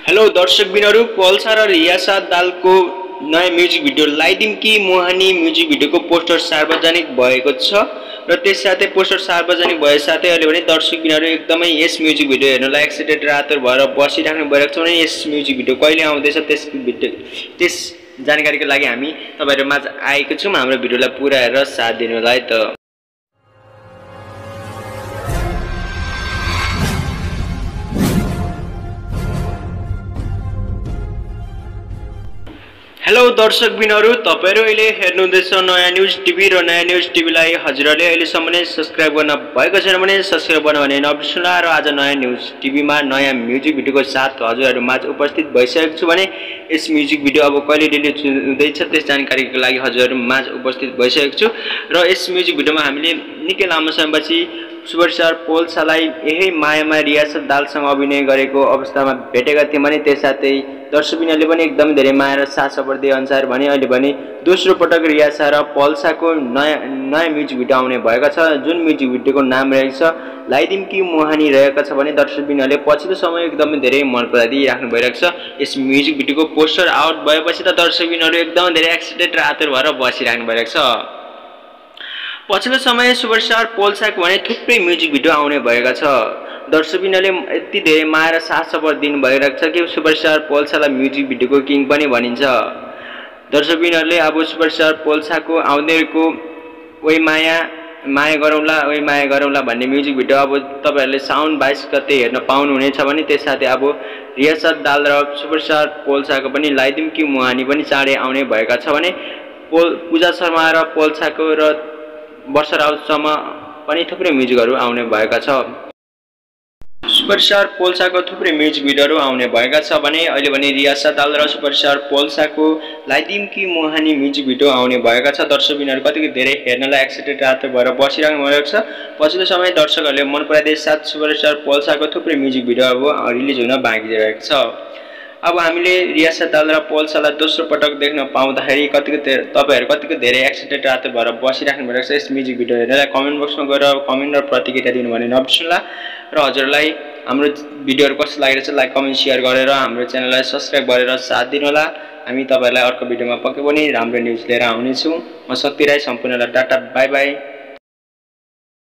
Hello दर्शकबिनहरु, पल्सा र रियासा दालको नयाँ म्युजिक भिडियो लाइदिम कि mohani म्युजिक भिडियोको पोस्टर सार्वजनिक भएको छ र त्यससाथै पोस्टर सार्वजनिक भए साथै अहिले भने दर्शकबिनहरु एकदमै यस म्युजिक भिडियो हेर्नलाई एक्साइटेड रातभर भएर बसिराख्नु भइरहेको छ भने यस म्युजिक भिडियो कहिले आउँदैछ त्यस जानकारीको लागि हामी तपाईहरु माझ आएको छौं। हाम्रो भिडियोलाई पुरा हेरेर साथ दिनुलाई त हेलो दर्शकबिनहरु, तपाईहरु अहिले हेर्नुहुँदैछ नयाँ न्यूज टिभी र नयाँ न्यूज टिभीलाई हजुरहरुले अहिलेसम्म नै सब्स्क्राइब गर्न भएको छैन भने सब्स्क्राइब गर्न भने नबिर्सनुला र आज नयाँ न्यूज टिभीमा नयाँ म्युजिक भिडियोको साथ हजुरहरु माझ उपस्थित भइसकेको छु भने यस म्युजिक भिडियो अब कहिले रिलिज हुँदैछ त्यस जानकारीको लागि हजुरहरु माझ उपस्थित भइसकेको छु र यस म्युजिक भिडियोमा हामीले निकै लामो समयपछि सुपरस्टार पोल्सालाई यही मायामा रियासा दालसँग अभिनय गरेको अवस्थामा भेटेका थियौं भने त्यससाथै दर्शकबिनले पनि एकदम धेरै माया र साथ सपोर्ट दिए अनुसार भने अहिले भने दोस्रो पटक रियासा र पोल्साको नयाँ म्युजिक भिडियो आउने भएको छ, जुन म्युजिक भिडियोको नाम रहेको छ लाइदिम कि mohani रहेको छ भने दर्शकबिनले पछिल्लो समय एकदम धेरै मन पराइदिराख्नु भइरहेको छ। यस म्युजिक भिडियोको पोस्टर आउट भएपछि त दर्शकबिनले एकदम धेरै एक्साइटेड र आतुर भएर बसिराख्नु भइरहेको छ। पछिल्लो समय सुपरस्टार पोल्साको भने थुप्रै म्युजिक भिडियो आउने भएका छ। दर्शकबिनले यति धेरै माया र साथ सपोर्ट दिनु भइरहेको छ कि सुपरस्टार पोल्सालाई म्युजिक भिडियोको किङ पनि भनिन्छ। दर्शकबिनले अब सुपरस्टार पोल्साको आउँदैको ओइ माया गरौँला भन्ने म्युजिक भिडियो अब तपाईहरुले साउन 22 गते हेर्न पाउनुहुनेछ भने त्यससाथै अब रियासा दाल र सुपरस्टार पोल्साको पनि लाइदिम कि mohani पनि चाँडै आउने भएका छ भने पूजा शर्मा र पोल्साको र वर्ष राउतसम्म पनि थुप्रै म्युजिकहरु आउने भएका छ। सुपरस्टार पोल्साको थुप्रै म्युजिक भिडियोहरु आउने भएका छ भने अहिले भने रियासा दाल र सुपरस्टार पोल्साको लाइदिम कि mohani म्युजिक भिडियो आउने भएका छ। दर्शकबिनहरु कतिको धेरै हेर्नलाई एक्साइटेड रातो भएर बसिराख्नु भएको छ। पछिल्लो समय दर्शकहरुले मन पराइदिए साथ सुपरस्टार पोल्साको थुप्रै म्युजिक भिडियोहरु रिलिज हुन बाँकी रहेको छ। अब हामीले रियासा दाल र पोल्सालाई दोस्रो पटक देख्न पाउँदाखेरि तपाईहरु कतिको धेरै एक्साइटेड रातो भएर बसिराख्नु भएको छ। यस म्युजिक भिडियो हेर्नलाई कमेन्ट बक्समा गएर कमेन्ट र प्रतिक्रिया दिनु भने नबिर्सनुला र हजुरलाई हाम्रो भिडियोहरु कस्तो लागिरहेछ लाइक कमेन्ट शेयर गरेर हाम्रो च्यानललाई सब्स्क्राइब गरेर साथ दिनुहोला। हामी तपाईहरुलाई अर्को भिडियोमा पक्कै पनि राम्रो न्यूज लिएर आउने छौं। म शक्ति राई सम्पूर्णलाई टाटा बाइ बाइ।